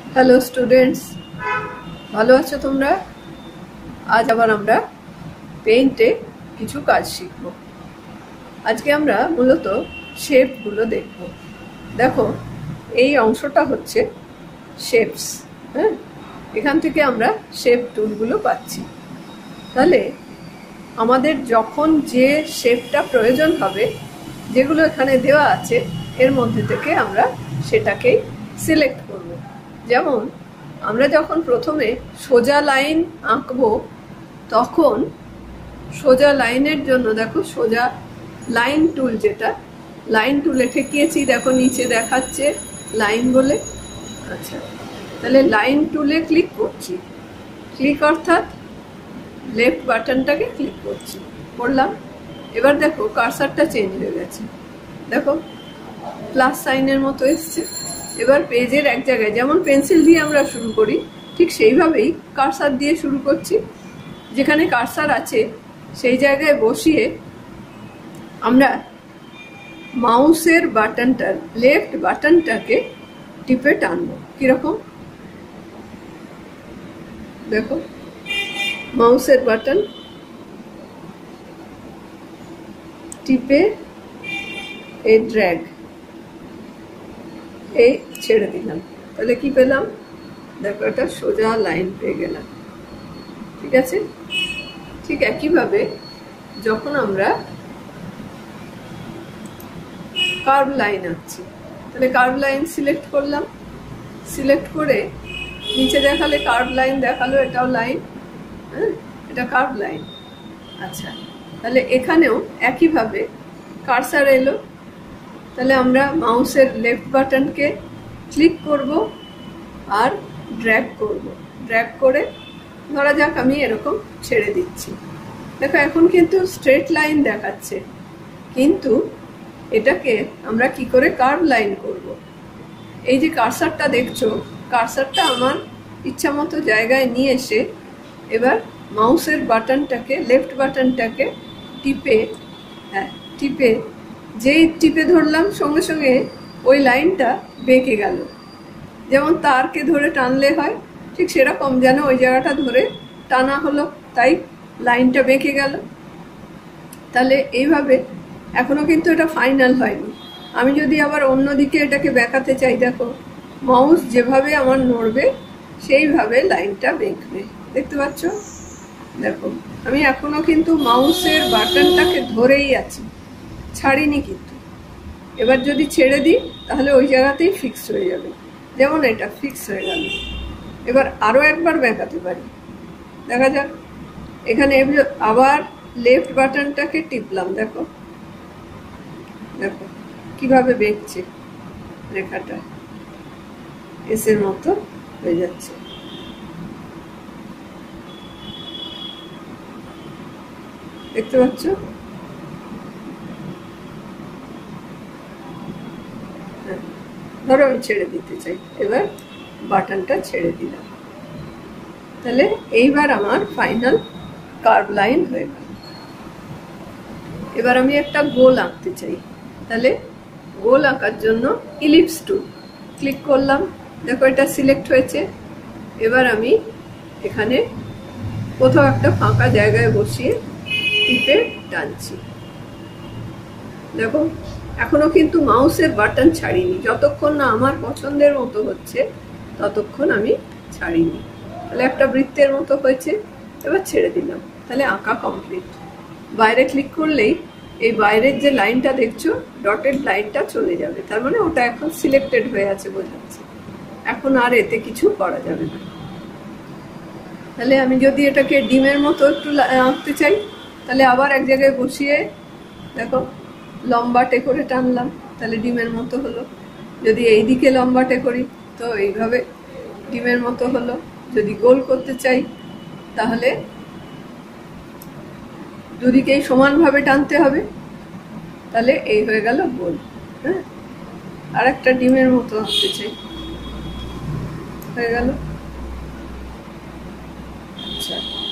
Hello students, ভালো আছো তোমরা? আজ আবার আমরা পেইন্টে কিছু কাজ শিখব। আজকে আমরা মূলত শেপগুলো দেখব। দেখো, এই অংশটা হচ্ছে শেপস। হ্যাঁ, এখান থেকে আমরা শেপ টুলগুলো পাচ্ছি। তাহলে আমাদের যখন যে শেপটা প্রয়োজন হবে, যেগুলো এখানে দেওয়া আছে, এর মধ্যে থেকে আমরা সেটাকেই সিলেক্ট করব। যেমন আমরা যখন প্রথমে সোজা লাইন আঁকবো, তখন সোজা লাইনের জন্য দেখো সোজা লাইন টুল, যেটা লাইন টুলে ঠেকিয়েছি, দেখো নিচে দেখাচ্ছে লাইন বলে। আচ্ছা, তাহলে লাইন টুলে ক্লিক করছি। ক্লিক অর্থাৎ লেফট বাটনটাকে ক্লিক করলাম। এবার দেখো কার্সারটা চেঞ্জ হয়ে গেছে, দেখো প্লাস সাইনের মতো এসছে। এবার পেজের এক জায়গায় যেমন পেন্সিল দিয়ে আমরা শুরু করি, ঠিক সেইভাবেই কার্সার দিয়ে শুরু করছি। যেখানে কার্সার আছে সেই জায়গায় বসিয়ে আমরা মাউসের বাটনটা, লেফট বাটনটাকে টিপে টানবো। কিরকম দেখো, মাউসের বাটন টিপে এই ড্র্যাগ, এই ছেড়ে দিলাম। তাহলে কি পেলাম? দেখো, একটা সোজা লাইন পেয়ে গেলাম। ঠিক আছে, ঠিক একইভাবে যখন আমরা কার্ভ লাইন আঁকছি, তাহলে কার্ভ লাইন সিলেক্ট করলাম। সিলেক্ট করে নিচে দেখালে কার্ভ লাইন দেখালো, এটাও লাইন। হ্যাঁ, এটা কার্ভ লাইন। আচ্ছা, তাহলে এখানেও একইভাবে কার্সার এলো। তাহলে আমরা মাউসের লেফট বাটনকে ক্লিক করব আর ড্র্যাগ করব। ড্র্যাগ করে ধরা যাক আমি এরকম ছেড়ে দিচ্ছি। দেখো, এখন কিন্তু স্ট্রেট লাইন দেখাচ্ছে, কিন্তু এটাকে আমরা কি করে কার্ভ লাইন করব? এই যে কার্সারটা দেখছো, কার্সারটা আমার ইচ্ছা মতো জায়গায় নিয়ে এসে এবার মাউসের বাটনটাকে, লেফট বাটনটাকে টিপে, হ্যাঁ টিপে, যেই টিপে ধরলাম সঙ্গে সঙ্গে ওই লাইনটা বেঁকে গেল। যেমন তারকে ধরে টানলে হয়, ঠিক সেরকম যেন ওই জায়গাটা ধরে টানা হলো, তাই লাইনটা বেঁকে গেল। তাহলে এইভাবে এখনো কিন্তু এটা ফাইনাল হয়নি। আমি যদি আবার অন্যদিকে এটাকে বেঁকাতে চাই, দেখো মাউস যেভাবে আমার নড়বে সেইভাবে লাইনটা বেঁকবে। দেখতে পাচ্ছ? দেখো, আমি এখনো কিন্তু মাউসের বাটনটাকে ধরেই আছি, ছাড়িনি কিন্তু। এবার যদি ছেড়ে দিই তাহলে ওই জায়গাতেই ফিক্স হয়ে যাবে, যেমন এটা ফিক্স হয়ে গেল। এবার আরও একবার বেঁকাতে পারি, দেখা যাক। এখানে আবার লেফট বাটনটাকে টিপলাম, দেখো দেখো কিভাবে বেঁকছে, রেখাটা এসের মতো হয়ে যাচ্ছে। দেখতে পাচ্ছ? ধরো আমি ছেড়ে দিতে চাই, এবার বাটনটা ছেড়ে দিলাম। তাহলে এইবার আমার ফাইনাল কার্ভ লাইন হয়ে গেল। এবার আমি একটা গোল আঁকতে চাই, তাহলে গোল আঁকার জন্য ইলিপস টুল ক্লিক করলাম। দেখো, এটা সিলেক্ট হয়েছে। এবার আমি এখানে কোথাও একটা ফাঁকা জায়গায় বসিয়ে টিপে টানছি। দেখো, এখনো কিন্তু মাউসের বাটন ছাড়িনি। যতক্ষণ না আমার পছন্দের মতো হচ্ছে ততক্ষণ আমি ছাড়িনি। তাহলে একটা বৃত্তের মতো হয়েছে, এবার ছেড়ে দিলাম। তাহলে আঁকা কমপ্লিট। বাইরে ক্লিক করলেই এই বাইরের যে লাইনটা দেখছো, ডটেড লাইনটা চলে যাবে। তার মানে ওটা এখন সিলেক্টেড হয়ে আছে, বোঝাচ্ছে। এখন আর এতে কিছু করা যাবে না। তাহলে আমি যদি এটাকে ডিমের মতো একটু আঁকতে চাই, তাহলে আবার এক জায়গায় বসিয়ে দেখো লম্বাটে করে টানলাম, তাহলে ডিমের মতো হলো। যদি এই দিকে লম্বাটে করি তো এইভাবে ডিমের মতো হলো। যদি গোল করতে চাই তাহলে দুদিকেই সমানভাবে টানতে হবে, তাহলে এই হয়ে গেল গোল। হ্যাঁ, আর একটা ডিমের মতো আঁকতে চাই, হয়ে গেল। আচ্ছা,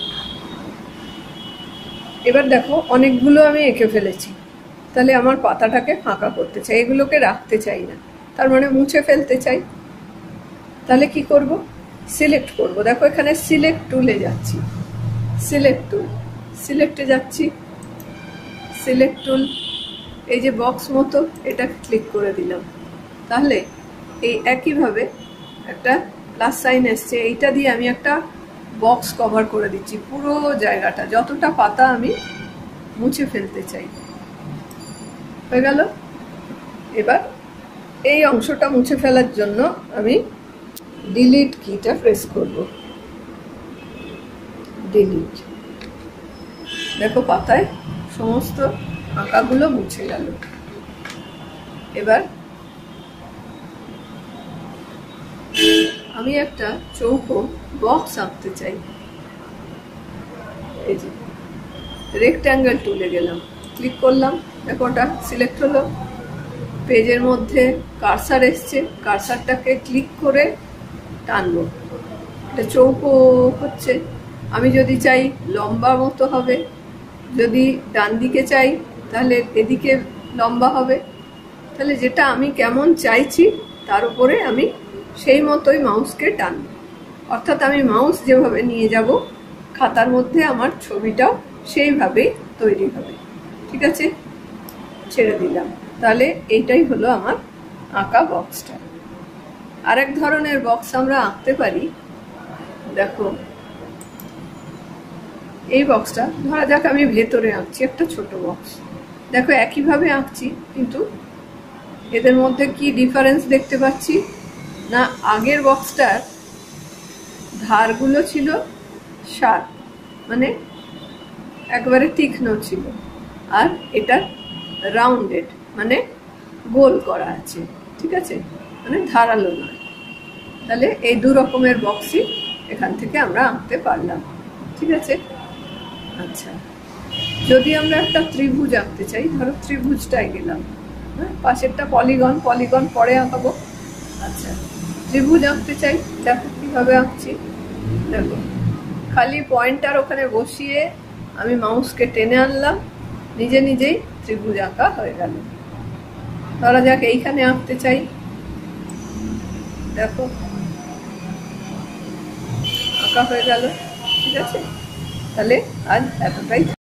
এবার দেখো অনেকগুলো আমি এঁকে ফেলেছি। তাহলে আমার পাতাটাকে ফাঁকা করতে চাই, এগুলোকে রাখতে চাই না, তার মানে মুছে ফেলতে চাই। তাহলে কি করব, সিলেক্ট করব। দেখো এখানে সিলেক্ট টুলে যাচ্ছি, সিলেক্ট টুল, সিলেক্টে যাচ্ছি, সিলেক্ট টুল, এই যে বক্স মতো এটা ক্লিক করে দিলাম। তাহলে এই একইভাবে একটা প্লাস সাইন এসছে, এইটা দিয়ে আমি একটা বক্স কভার করে দিচ্ছি, পুরো জায়গাটা যতটা পাতা আমি মুছে ফেলতে চাই। হয়ে গেল। এবার এই অংশটা মুছে ফেলার জন্য আমি ডিলিট কিটা প্রেস করব, ডিলিট। দেখো পাতায় সমস্ত আঁকাগুলো মুছে গেল। এবার আমি একটা চৌকো বক্স আঁকতে চাই। এই যে রেক্ট্যাঙ্গেল টুলে গেলাম, ক্লিক করলাম, দেখো ওটা সিলেক্ট হলো। পেজের মধ্যে কার্সার এসছে, কার্সারটাকে ক্লিক করে টানবো, এটা চৌকো হচ্ছে। আমি যদি চাই লম্বা মতো হবে, যদি ডান দিকে চাই তাহলে এদিকে লম্বা হবে। তাহলে যেটা আমি কেমন চাইছি তার উপরে আমি সেই মতোই মাউসকে টানবো। অর্থাৎ আমি মাউস যেভাবে নিয়ে যাব খাতার মধ্যে আমার ছবিটাও সেইভাবেই তৈরি হবে। ঠিক আছে, ছেড়ে দিলাম। তাহলে এইটাই হলো আমার আঁকা বক্সটা। আরেক ধরনের বক্স আমরা আঁকতে পারি। দেখো এই বক্সটা ধরা যাক আমি ভেতরে আঁকছি, একটা ছোট বক্স। দেখো একইভাবে আঁকছি, কিন্তু এদের মধ্যে কি ডিফারেন্স দেখতে পাচ্ছি না, আগের বক্সটার ধারগুলো ছিল শার্প, মানে একবারে তীক্ষ্ণ ছিল, আর এটা রাউন্ডেড, মানে গোল করা আছে। ঠিক আছে, মানে ধারালো নয়। তাহলে এই দু রকমের বক্সই এখান থেকে আমরা আঁকতে পারলাম। ঠিক আছে। আচ্ছা, যদি আমরা একটা ত্রিভুজ আঁকতে চাই, ধরো ত্রিভুজটাই গেলাম, হ্যাঁ, পাশেরটা পলিগন, পলিগন পরে আঁকাবো। আচ্ছা, ত্রিভুজ আঁকতে চাই, দেখো কিভাবে আঁকছি। দেখো খালি পয়েন্টার ওখানে বসিয়ে আমি মাউসকে টেনে আনলাম, নিজে নিজেই ত্রিভুজ আঁকা হয়ে গেল। ধরা যাক এইখানে আঁকতে চাই, দেখো আঁকা হয়ে গেল। ঠিক আছে, তাহলে আজ এতটাই।